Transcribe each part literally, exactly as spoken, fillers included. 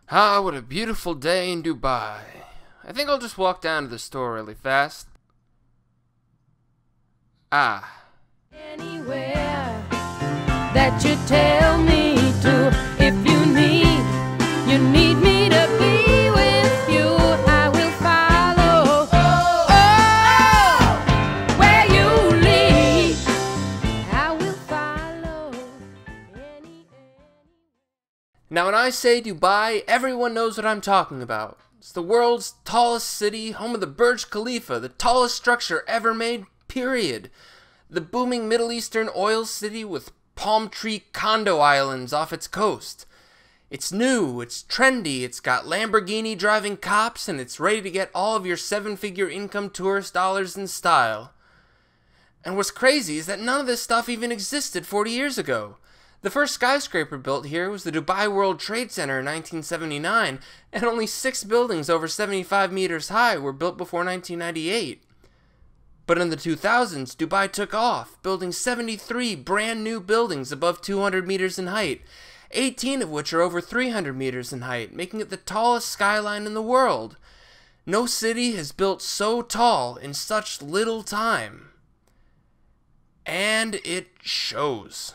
Ah, what a beautiful day in Dubai. I think I'll just walk down to the store really fast. Ah. Anywhere that you tell me to, if you need, you need me to be with you, I will follow. Oh, where you lead, I will follow. Any, any. Now when I say Dubai, everyone knows what I'm talking about. It's the world's tallest city, home of the Burj Khalifa, the tallest structure ever made, period. The booming Middle Eastern oil city with palm tree condo islands off its coast. It's new, it's trendy, it's got Lamborghini driving cops, and it's ready to get all of your seven-figure income tourist dollars in style. And what's crazy is that none of this stuff even existed forty years ago. The first skyscraper built here was the Dubai World Trade Center in nineteen seventy-nine, and only six buildings over seventy-five meters high were built before nineteen ninety-eight. But in the two thousands, Dubai took off, building seventy-three brand new buildings above two hundred meters in height, eighteen of which are over three hundred meters in height, making it the tallest skyline in the world. No city has built so tall in such little time. And it shows.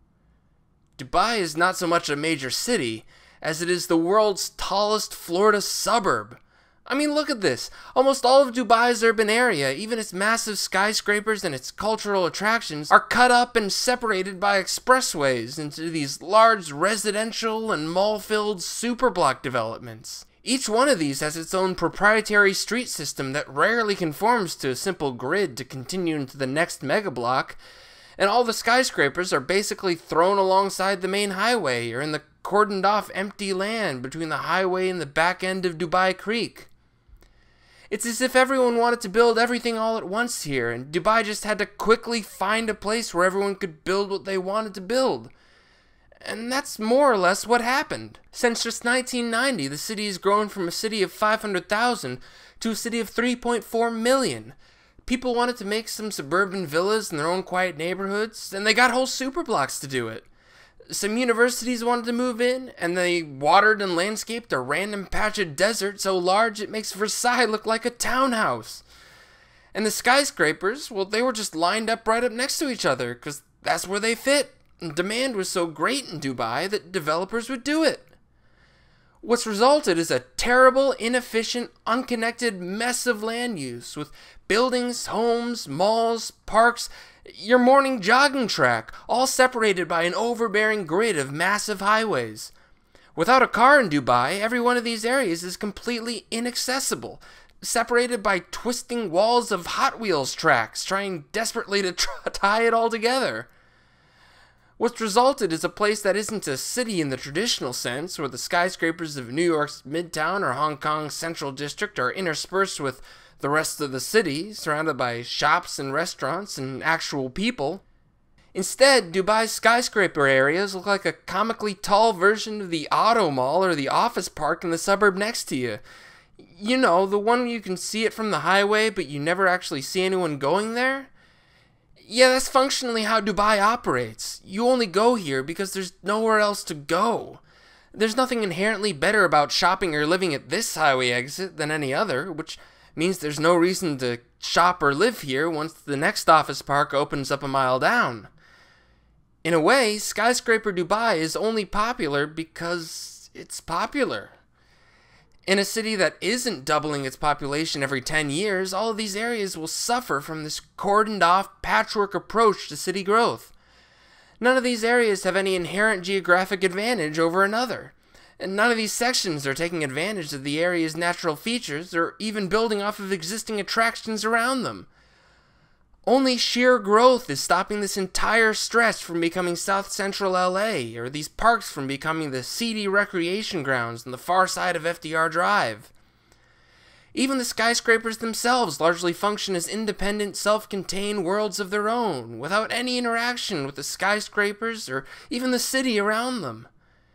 Dubai is not so much a major city as it is the world's tallest Florida suburb. I mean, look at this. Almost all of Dubai's urban area, even its massive skyscrapers and its cultural attractions, are cut up and separated by expressways into these large residential and mall-filled superblock developments. Each one of these has its own proprietary street system that rarely conforms to a simple grid to continue into the next megablock, and all the skyscrapers are basically thrown alongside the main highway or in the cordoned off empty land between the highway and the back end of Dubai Creek. It's as if everyone wanted to build everything all at once here, and Dubai just had to quickly find a place where everyone could build what they wanted to build. And that's more or less what happened. Since just nineteen ninety, the city has grown from a city of five hundred thousand to a city of three point four million. People wanted to make some suburban villas in their own quiet neighborhoods, and they got whole superblocks to do it. Some universities wanted to move in, and they watered and landscaped a random patch of desert so large it makes Versailles look like a townhouse. And the skyscrapers, well, they were just lined up right up next to each other, because that's where they fit. And demand was so great in Dubai that developers would do it. What's resulted is a terrible, inefficient, unconnected mess of land use, with buildings, homes, malls, parks, your morning jogging track, all separated by an overbearing grid of massive highways. Without a car in Dubai, every one of these areas is completely inaccessible, separated by twisting walls of Hot Wheels tracks, trying desperately to tr- tie it all together. What's resulted is a place that isn't a city in the traditional sense, where the skyscrapers of New York's Midtown or Hong Kong's Central District are interspersed with the rest of the city, surrounded by shops and restaurants and actual people. Instead, Dubai's skyscraper areas look like a comically tall version of the Auto Mall or the office park in the suburb next to you. You know, the one where you can see it from the highway, but you never actually see anyone going there? Yeah, that's functionally how Dubai operates. You only go here because there's nowhere else to go. There's nothing inherently better about shopping or living at this highway exit than any other, which means there's no reason to shop or live here once the next office park opens up a mile down. In a way, skyscraper Dubai is only popular because it's popular. In a city that isn't doubling its population every ten years, all of these areas will suffer from this cordoned-off patchwork approach to city growth. None of these areas have any inherent geographic advantage over another, and none of these sections are taking advantage of the area's natural features or even building off of existing attractions around them. Only sheer growth is stopping this entire stretch from becoming South Central L A, or these parks from becoming the seedy recreation grounds on the far side of F D R Drive. Even the skyscrapers themselves largely function as independent, self-contained worlds of their own, without any interaction with the skyscrapers or even the city around them.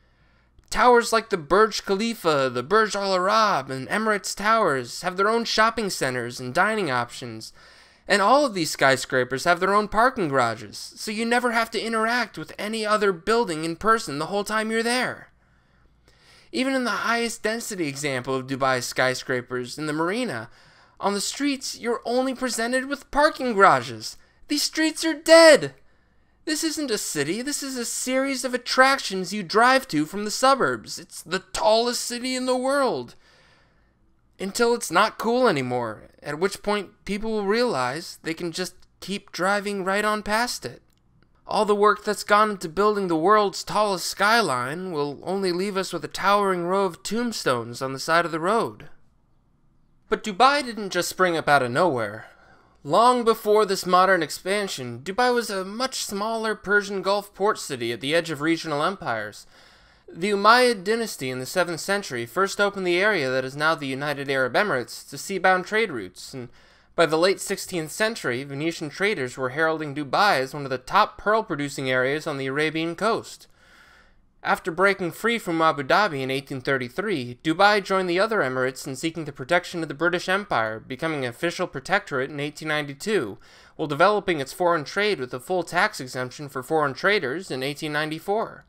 Towers like the Burj Khalifa, the Burj Al Arab, and Emirates Towers have their own shopping centers and dining options, And all of these skyscrapers have their own parking garages, so you never have to interact with any other building in person the whole time you're there. Even in the highest density example of Dubai's skyscrapers, in the marina, on the streets you're only presented with parking garages. These streets are dead! This isn't a city, this is a series of attractions you drive to from the suburbs. It's the tallest city in the world. Until it's not cool anymore, at which point people will realize they can just keep driving right on past it. All the work that's gone into building the world's tallest skyline will only leave us with a towering row of tombstones on the side of the road. But Dubai didn't just spring up out of nowhere. Long before this modern expansion, Dubai was a much smaller Persian Gulf port city at the edge of regional empires. The Umayyad dynasty in the seventh century first opened the area that is now the United Arab Emirates to seabound trade routes, and by the late sixteenth century, Venetian traders were heralding Dubai as one of the top pearl-producing areas on the Arabian coast. After breaking free from Abu Dhabi in eighteen thirty-three, Dubai joined the other emirates in seeking the protection of the British Empire, becoming an official protectorate in eighteen ninety-two, while developing its foreign trade with a full tax exemption for foreign traders in eighteen ninety-four.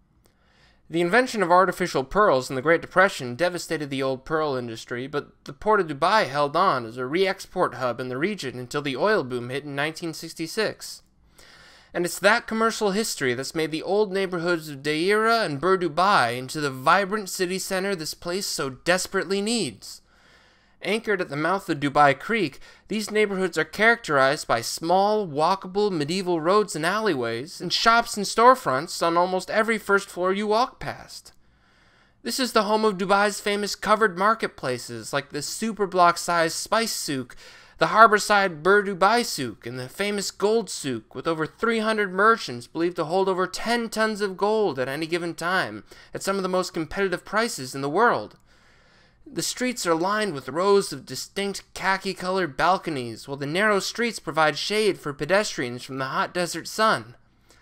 The invention of artificial pearls in the Great Depression devastated the old pearl industry, but the port of Dubai held on as a re-export hub in the region until the oil boom hit in nineteen sixty-six. And it's that commercial history that's made the old neighborhoods of Deira and Bur Dubai into the vibrant city center this place so desperately needs. Anchored at the mouth of Dubai Creek, these neighborhoods are characterized by small, walkable medieval roads and alleyways, and shops and storefronts on almost every first floor you walk past. This is the home of Dubai's famous covered marketplaces like the super-block-sized Spice Souk, the harborside Bur Dubai Souk, and the famous Gold Souk, with over three hundred merchants believed to hold over ten tons of gold at any given time, at some of the most competitive prices in the world. The streets are lined with rows of distinct khaki-colored balconies, while the narrow streets provide shade for pedestrians from the hot desert sun.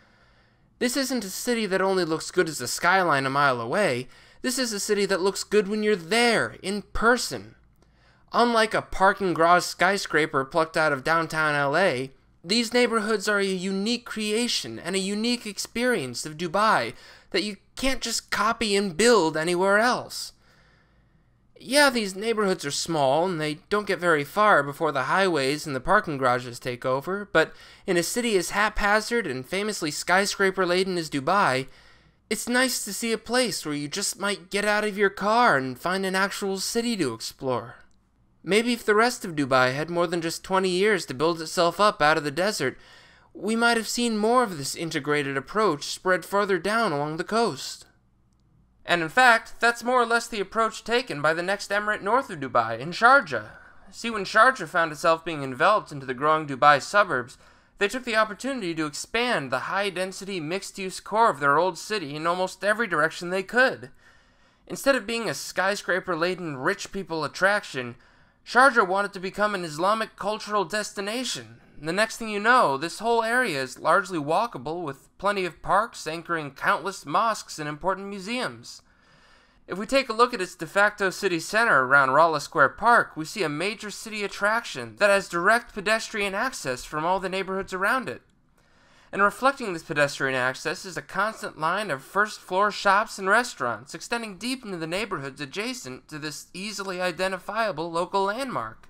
This isn't a city that only looks good as a skyline a mile away. This is a city that looks good when you're there, in person. Unlike a parking garage skyscraper plucked out of downtown L A, these neighborhoods are a unique creation and a unique experience of Dubai that you can't just copy and build anywhere else. Yeah, these neighborhoods are small, and they don't get very far before the highways and the parking garages take over, but in a city as haphazard and famously skyscraper-laden as Dubai, it's nice to see a place where you just might get out of your car and find an actual city to explore. Maybe if the rest of Dubai had more than just twenty years to build itself up out of the desert, we might have seen more of this integrated approach spread further down along the coast. And in fact, that's more or less the approach taken by the next emirate north of Dubai, in Sharjah. See, when Sharjah found itself being enveloped into the growing Dubai suburbs, they took the opportunity to expand the high-density, mixed-use core of their old city in almost every direction they could. Instead of being a skyscraper-laden rich people attraction, Sharjah wanted to become an Islamic cultural destination. The next thing you know, this whole area is largely walkable with plenty of parks anchoring countless mosques and important museums. If we take a look at its de facto city center around Rala Square Park, we see a major city attraction that has direct pedestrian access from all the neighborhoods around it. And reflecting this pedestrian access is a constant line of first-floor shops and restaurants extending deep into the neighborhoods adjacent to this easily identifiable local landmark.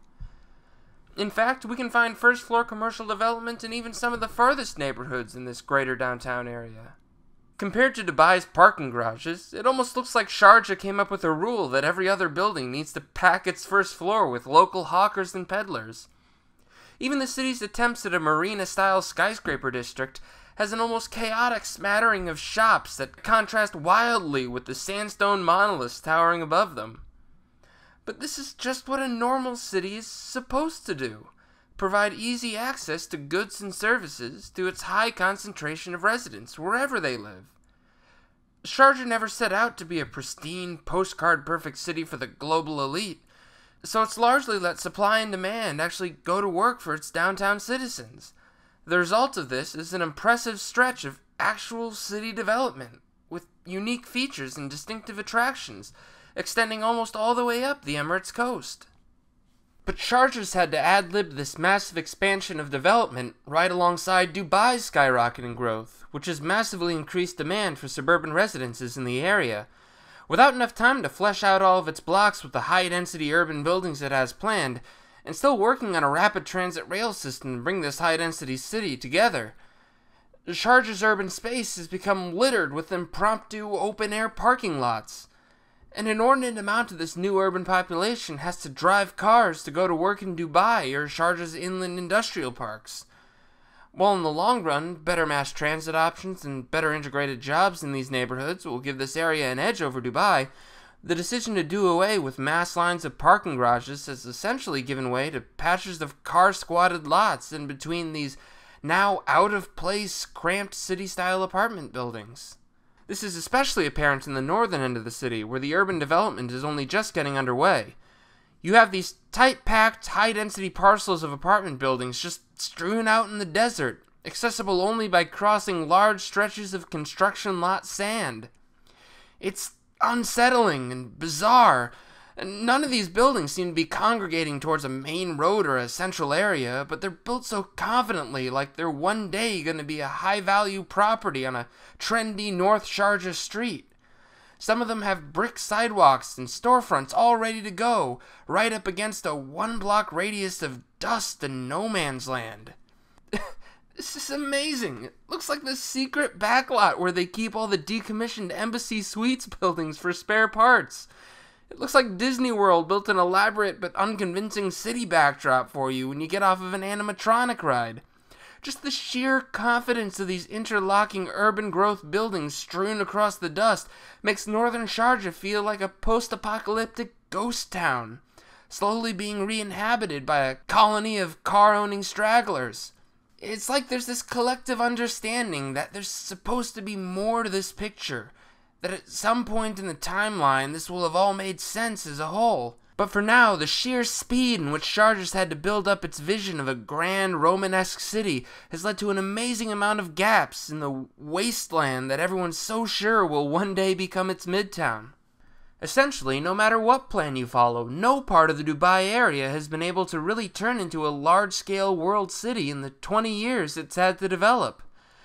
In fact, we can find first-floor commercial development in even some of the furthest neighborhoods in this greater downtown area. Compared to Dubai's parking garages, it almost looks like Sharjah came up with a rule that every other building needs to pack its first floor with local hawkers and peddlers. Even the city's attempts at a marina-style skyscraper district has an almost chaotic smattering of shops that contrast wildly with the sandstone monoliths towering above them. But this is just what a normal city is supposed to do, provide easy access to goods and services to its high concentration of residents, wherever they live. Sharjah never set out to be a pristine, postcard-perfect city for the global elite, so it's largely let supply and demand actually go to work for its downtown citizens. The result of this is an impressive stretch of actual city development, with unique features and distinctive attractions, extending almost all the way up the Emirates coast. But Sharjah's had to ad-lib this massive expansion of development right alongside Dubai's skyrocketing growth, which has massively increased demand for suburban residences in the area, Without enough time to flesh out all of its blocks with the high-density urban buildings it has planned, and still working on a rapid transit rail system to bring this high-density city together, Sharjah's urban space has become littered with impromptu open-air parking lots. An inordinate amount of this new urban population has to drive cars to go to work in Dubai or Sharjah's inland industrial parks. While in the long run, better mass transit options and better integrated jobs in these neighborhoods will give this area an edge over Dubai, the decision to do away with mass lines of parking garages has essentially given way to patches of car-squatted lots in between these now out-of-place, cramped city-style apartment buildings. This is especially apparent in the northern end of the city, where the urban development is only just getting underway. You have these tight-packed, high-density parcels of apartment buildings just strewn out in the desert, accessible only by crossing large stretches of construction lot sand. It's unsettling and bizarre. None of these buildings seem to be congregating towards a main road or a central area, but they're built so confidently, like they're one day going to be a high-value property on a trendy North Sharjah street. Some of them have brick sidewalks and storefronts all ready to go, right up against a one-block radius of dust and no man's land. This is amazing. It looks like the secret backlot where they keep all the decommissioned Embassy Suites buildings for spare parts. It looks like Disney World built an elaborate but unconvincing city backdrop for you when you get off of an animatronic ride. Just the sheer confidence of these interlocking urban growth buildings strewn across the dust makes northern Sharjah feel like a post-apocalyptic ghost town, slowly being re-inhabited by a colony of car-owning stragglers. It's like there's this collective understanding that there's supposed to be more to this picture, that at some point in the timeline this will have all made sense as a whole. But for now, the sheer speed in which Sharjah's had to build up its vision of a grand Romanesque city has led to an amazing amount of gaps in the wasteland that everyone's so sure will one day become its midtown. Essentially, no matter what plan you follow, no part of the Dubai area has been able to really turn into a large-scale world city in the twenty years it's had to develop.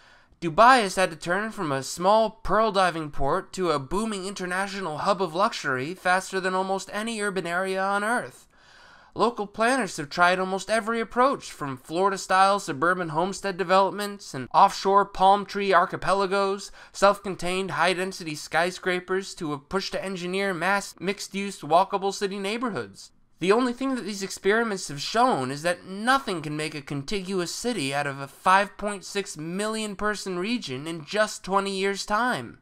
Dubai has had to turn from a small pearl diving port to a booming international hub of luxury faster than almost any urban area on Earth. Local planners have tried almost every approach, from Florida-style suburban homestead developments and offshore palm tree archipelagos, self-contained high-density skyscrapers, to a push to engineer mass mixed-use walkable city neighborhoods. The only thing that these experiments have shown is that nothing can make a contiguous city out of a five point six million person region in just twenty years' time.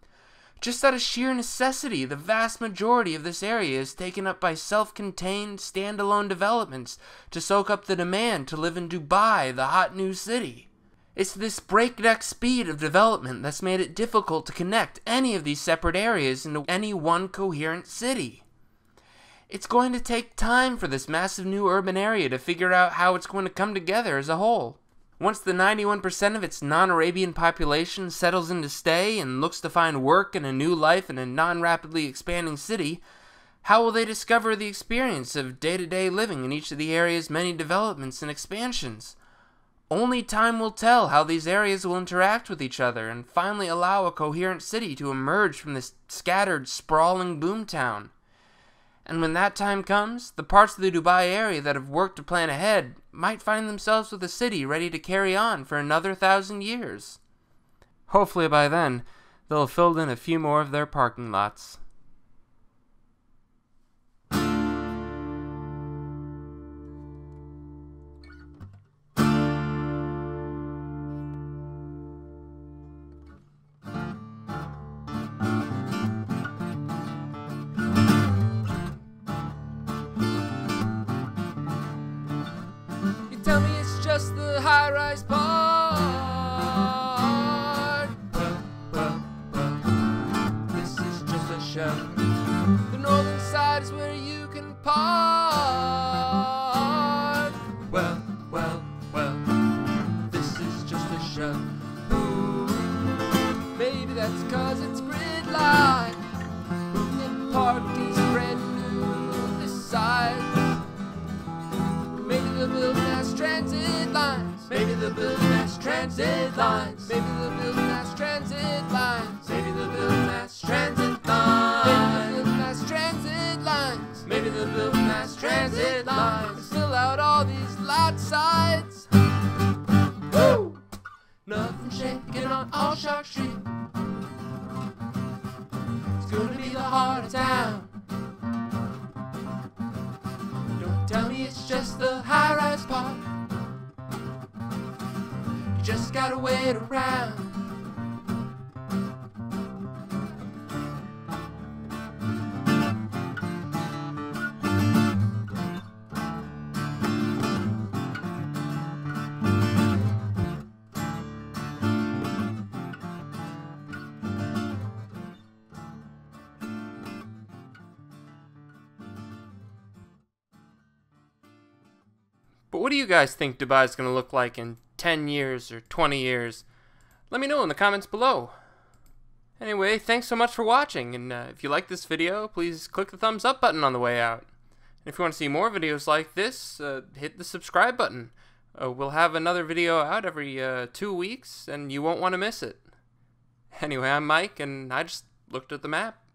Just out of sheer necessity, the vast majority of this area is taken up by self-contained, standalone developments to soak up the demand to live in Dubai, the hot new city. It's this breakneck speed of development that's made it difficult to connect any of these separate areas into any one coherent city. It's going to take time for this massive new urban area to figure out how it's going to come together as a whole. Once the ninety-one percent of its non-Arabian population settles in to stay and looks to find work and a new life in a non-rapidly expanding city, how will they discover the experience of day-to-day living in each of the area's many developments and expansions? Only time will tell how these areas will interact with each other and finally allow a coherent city to emerge from this scattered, sprawling boomtown. And when that time comes, the parts of the Dubai area that have worked to plan ahead might find themselves with a city ready to carry on for another thousand years. Hopefully by then, they'll have filled in a few more of their parking lots. Tell me it's just the high-rise part. Well, well, well, this is just a show. The northern side is where you can park. Well, well, well, this is just a show. Ooh, maybe that's cause it's gridlock and parking's brand new this side. Maybe they'll build mass transit lines. Maybe they'll build mass transit lines. Maybe they'll build mass transit lines. Maybe they'll build mass transit lines. Maybe they'll build mass transit lines, fill out all these lot sides. Woo! Nothing shaking on All Shark Street. It's gonna be the heart of town. Don't tell me it's just the high-rise part. You just gotta wait around. But what do you guys think Dubai is going to look like in ten years or twenty years? Let me know in the comments below. Anyway, thanks so much for watching, and uh, if you like this video, please click the thumbs up button on the way out. And if you want to see more videos like this, uh, hit the subscribe button. Uh, we'll have another video out every uh, two weeks, and you won't want to miss it. Anyway, I'm Mike, and I just looked at the map.